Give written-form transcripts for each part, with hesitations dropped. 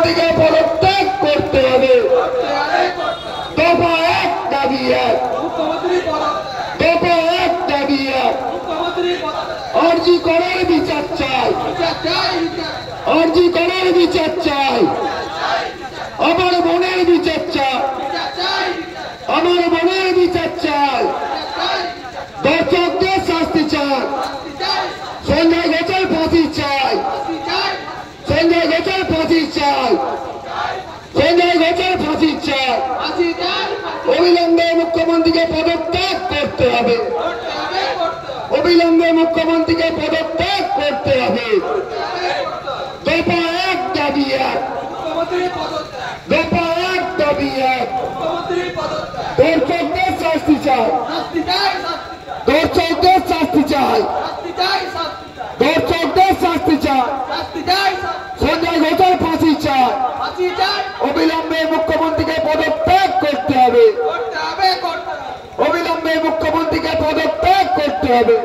থেকে পদত্যাগ করতে হবে। দফা এক দাবি এক, দফা এক দাবি এক। আরজি করার বিচার চাই, আরজি করার বিচার চাই, আমার বোনের বিচার চাই, আমার বোনের বিচার চাই, দর্শকদের শাস্তি চাই, সঞ্জয় ঘোষের ফাঁসি চাই, সঞ্জয় ঘোষের ফাঁসি চাই, সঞ্জয় ঘোষের ফাঁসি চাই। অবিলম্বে মুখ্যমন্ত্রীকে পদত্যাগ করতে হবে, অবিলম্বে মুখ্যমন্ত্রীকে পদত্যাগ করতে হবে। দফা এক দাবি এক, দফা এক দাবি এক। দর্শকদের শাস্তি চাই, দর্শকদের শাস্তি চাই, দর্শকদের শাস্তি চাই, সঞ্জয় ঘোষের ফাঁসি চাই। অবিলম্বে মুখ্যমন্ত্রীকে পদত্যাগ করতে হবে, অবিলম্বে মুখ্যমন্ত্রীকে পদত্যাগ করতে হবে,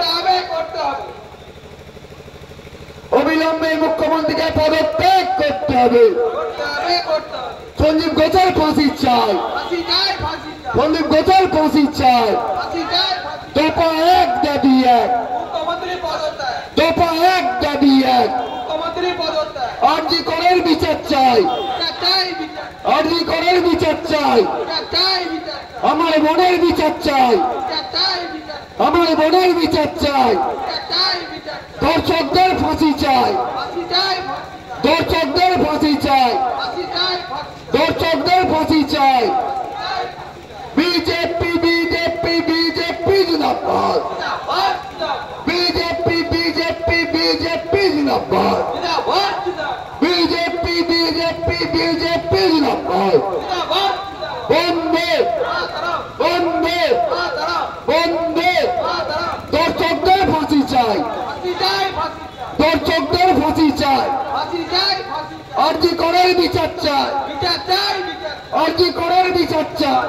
অবিলম্বে মুখ্যমন্ত্রীকে পদত্যাগ করতে হবে। সঞ্জীব ঘোষের ফাঁসি চাই, সঞ্জীব ঘোষের ফাঁসি চাই। দফা এক দাবি এক, দফা এক দাবি এক। আরজি করের বিচার চাই, আরজি করের বিচার চাই, আমার বোনের বিচার চাই, আমার বোনের বিচার চাই। দর্শকদের ফাঁসি চাই, দর্শকদের ফাঁসি চাই, দর্শকদের ফাঁসি চাই। বিজেপি বিজেপি বিজেপি জিন্দাবাদ, বিজেপি বিজেপি বিজেপি জিন্দাবাদ, বিজেপি বিজেপি বিজেপি জিন্দাবাদ। বন্দে বন্দে বন্দে। দর্শকদের ফাঁসি চাই, দর্শকদের ফাঁসি চাই, আরজি করের বিচার চাই, আরজি করের বিচার চাই।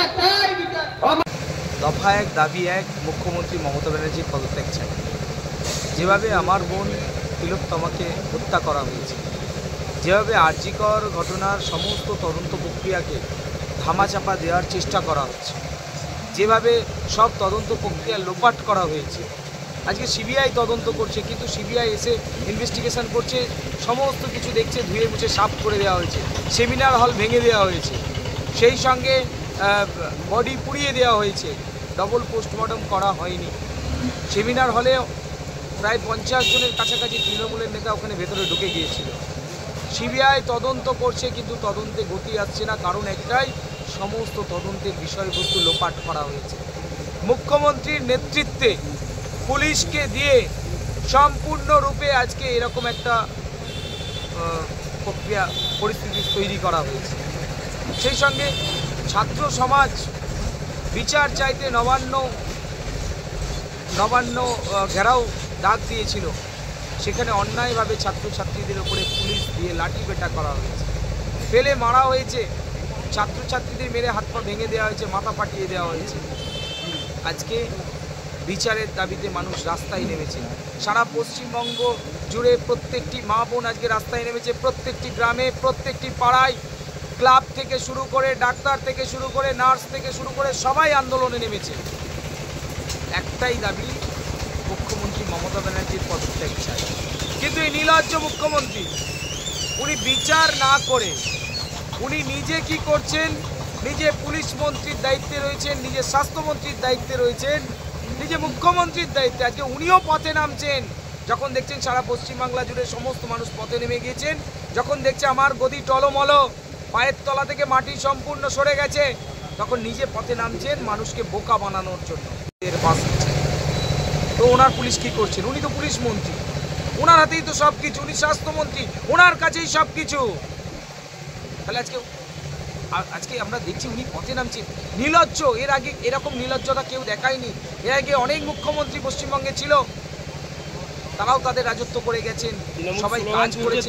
দফা এক দাবি এক, মুখ্যমন্ত্রী মমতা ব্যানার্জির পদত্যাগ চাই। যেভাবে আমার বোন তিলোত্তমাকে হত্যা করা হয়েছে, যেভাবে আরজিকর ঘটনার সমস্ত তদন্ত প্রক্রিয়াকে ধামাচাপা দেওয়ার চেষ্টা করা হচ্ছে, যেভাবে সব তদন্ত প্রক্রিয়া লোপাট করা হয়েছে। আজকে সিবিআই তদন্ত করছে, কিন্তু সিবিআই এসে ইনভেস্টিগেশন করছে, সমস্ত কিছু দেখছে, ধুয়ে মুছে সাফ করে দেওয়া হয়েছে, সেমিনার হল ভেঙে দেওয়া হয়েছে, সেই সঙ্গে বডি পুড়িয়ে দেওয়া হয়েছে, ডবল পোস্টমর্টম করা হয়নি। সেমিনার হলে প্রায় 50 জনের কাছাকাছি তৃণমূলের নেতা ওখানে ভেতরে ঢুকে গিয়েছিল। সিবিআই তদন্ত করছে, কিন্তু তদন্তে গতি আসছে না, কারণ একটাই, সমস্ত তদন্তের বিষয়বস্তু লোপাট করা হয়েছে। মুখ্যমন্ত্রীর নেতৃত্বে পুলিশকে দিয়ে সম্পূর্ণরূপে আজকে এরকম একটা প্রক্রিয়া পরিস্থিতি তৈরি করা হয়েছে। সেই সঙ্গে ছাত্র সমাজ বিচার চাইতে নবান্ন ঘেরাও ডাক দিয়েছিল, সেখানে অন্যায়ভাবে ছাত্রছাত্রীদের উপরে পুলিশ দিয়ে লাঠি পেটা করা হয়েছে, ফেলে মারা হয়েছে, ছাত্রছাত্রীদের মেরে হাত পা ভেঙে দেওয়া হয়েছে, মাথা ফাটিয়ে দেওয়া হয়েছে। আজকে বিচারের দাবিতে মানুষ রাস্তায় নেমেছে। সারা পশ্চিমবঙ্গ জুড়ে প্রত্যেকটি মা বোন আজকে রাস্তায় নেমেছে, প্রত্যেকটি গ্রামে, প্রত্যেকটি পাড়ায়, ক্লাব থেকে শুরু করে, ডাক্তার থেকে শুরু করে, নার্স থেকে শুরু করে সবাই আন্দোলনে নেমেছে। একটাই দাবি, মুখ্যমন্ত্রী মমতা ব্যানার্জির পদত্যাগ চাই। কিন্তু এই নির্লজ্জ মুখ্যমন্ত্রী, উনি বিচার না করে উনি নিজে কি করছেন, নিজে পুলিশ মন্ত্রীর দায়িত্বে রয়েছেন, নিজে স্বাস্থ্যমন্ত্রীর দায়িত্বে রয়েছেন, নিজে মুখ্যমন্ত্রীর দায়িত্বে। আজকে উনিও পথে নামছেন, যখন দেখছেন সারা পশ্চিমবাংলা জুড়ে সমস্ত মানুষ পথে নেমে গিয়েছেন, যখন দেখছে আমার গদি টলমল, পায়ের তলা থেকে মাটি সম্পূর্ণ সরে গেছে, তখন নিজে পথে নামছেন মানুষকে বোকা বানানোর জন্য। এর পাশ তো ওনার পুলিশ কি করছেন? উনি তো পুলিশ মন্ত্রী, ওনার হাতেই তো সব কিছু, উনি স্বাস্থ্যমন্ত্রী, ওনার কাছেই সব কিছু। তাহলে আজকে আমরা দেখছি উনি পথে নামছেন, নির্লজ্জ। এর আগে এরকম নির্লজ্জতা কেউ দেখায়নি। এর আগে অনেক মুখ্যমন্ত্রী পশ্চিমবঙ্গে ছিল, তারাও তাদের রাজত্ব করে গেছেন, সবাই কাজ করেছে।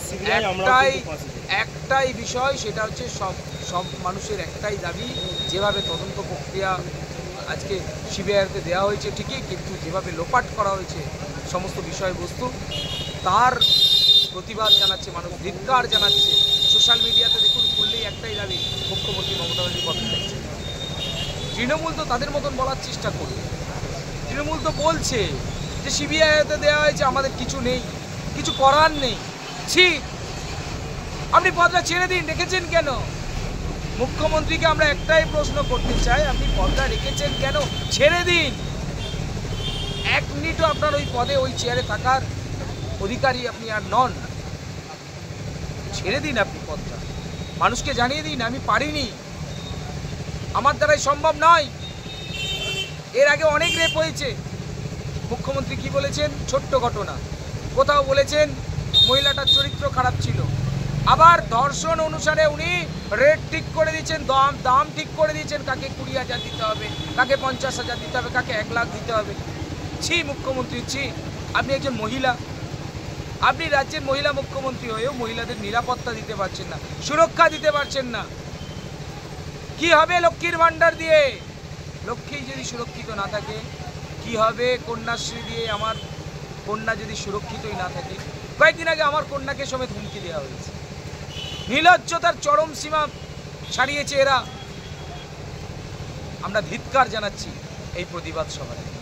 একটাই বিষয়, সেটা হচ্ছে সব মানুষের একটাই দাবি, যেভাবে তদন্ত প্রক্রিয়া আজকে সিবিআইতে দেওয়া হয়েছে ঠিকই, কিন্তু যেভাবে লোপাট করা হয়েছে সমস্ত বিষয়বস্তু, তার প্রতিবাদ জানাচ্ছে, মানুষ ধিক্কার জানাচ্ছে। সোশ্যাল মিডিয়াতে দেখুন, খুললেই একটাই দাবি, মুখ্যমন্ত্রী মমতা ব্যানার্জি পদত্যাগ চাইছে। তৃণমূল তো তাদের মতন বলার চেষ্টা করবে। তৃণমূল তো বলছে যে সিবিআইতে দেওয়া হয়েছে, আমাদের কিছু নেই, কিছু করার নেই। ছি, আপনি পদটা ছেড়ে দিন, রেখেছেন কেন? মুখ্যমন্ত্রীকে আমরা একটাই প্রশ্ন করতে চাই, আপনি পদটা রেখেছেন কেন? ছেড়ে দিন। 1 মিনিটও আপনার ওই পদে, ওই চেয়ারে থাকার অধিকারী আপনি আর নন। ছেড়ে দিন আপনি পদটা, মানুষকে জানিয়ে দিন আমি পারিনি, আমার দ্বারাই সম্ভব নয়। এর আগে অনেক রেপ হয়েছে। মুখ্যমন্ত্রী কি বলেছেন? ছোট্ট ঘটনা। কোথাও বলেছেন মহিলাটার চরিত্র খারাপ ছিল, আবার ধর্ষণ অনুসারে উনি রেট ঠিক করে দিয়েছেন, দাম ঠিক করে দিয়েছেন, কাকে 20,000 দিতে হবে, কাকে 50,000 দিতে হবে, কাকে 1 লাখ দিতে হবে। ছি মুখ্যমন্ত্রী, ছি। আপনি একজন মহিলা, আপনি রাজ্যের মহিলা মুখ্যমন্ত্রী হয়েও মহিলাদের নিরাপত্তা দিতে পারছেন না, সুরক্ষা দিতে পারছেন না। কি হবে লক্ষ্মীর ভান্ডার দিয়ে? লক্ষ্মী যদি সুরক্ষিত না থাকে কি হবে? কন্যাশ্রী দিয়ে আমার কন্যা যদি সুরক্ষিতই না থাকে। কয়েকদিন আগে আমার কন্যাকে সমেত হুমকি দেওয়া হয়েছে। নির্লজ্জতার চরম সীমা ছাড়িয়েছে এরা। আমরা ধিক্কার জানাচ্ছি এই প্রতিবাদ সভায়।